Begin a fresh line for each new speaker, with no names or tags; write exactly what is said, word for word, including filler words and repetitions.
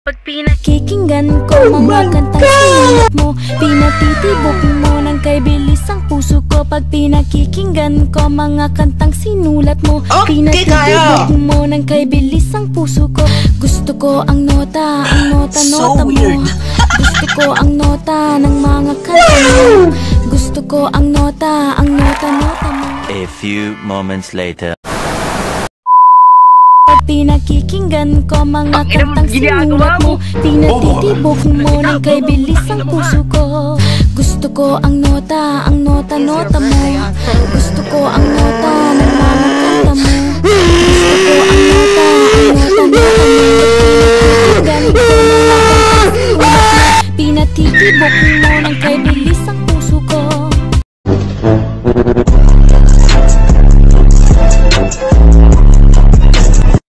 Pag pinakikinggan ko mga kantang sinulat mo, pinatitibok mo ng kay bilis ang puso ko. Pag pinakikinggan ko mga kantang sinulat mo, pinatitibok mo ng kay bilis ang puso ko. Gusto ko ang nota, ang nota, nota mo. Gusto ko ang nota ng mga kanta mo. Gusto ko ang nota, ang nota, nota mo.
A few moments later.
Pinakikinggan ko mga kantang sinulat mo, pinatitibok mo ng kay bilis ang puso ko. Gusto ko ang nota, ang nota, nota mo. Gusto ko ang nota ng mga kanta mo. Gusto ko ang nota, ang nota, nota mo. Pinakikinggan ko mga kantang sinulat mo, pinatitibok mo ng kay bilis